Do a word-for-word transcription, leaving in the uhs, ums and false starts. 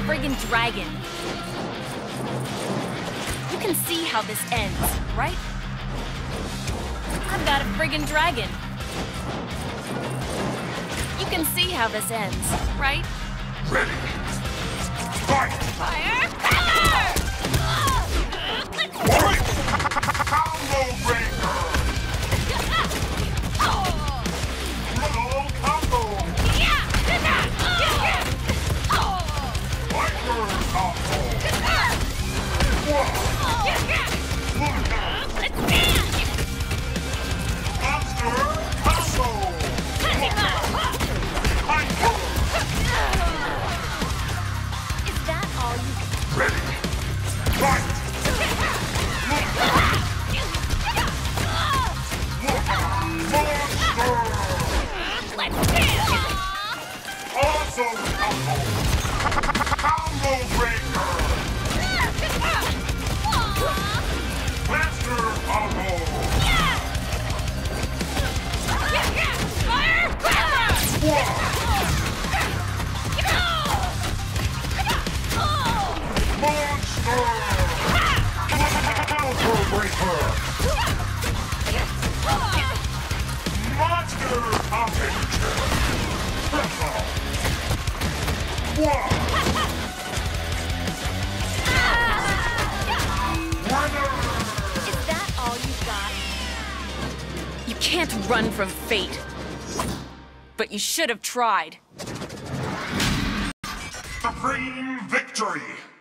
friggin' dragon. You can see how this ends, right? I've got a friggin' dragon. You can see how this ends, right? Ready. Fight! Fire power! Combo breaker! Triple combo! Viper combo! Monster combo! Is that all you Ready. Fight! Awesome combo! Combo breaker! Master combo! Monster! Counter breaker! Monster combination! Triple! One! Winner! Is that all you got? You can't run from fate. But you should have tried. Supreme victory!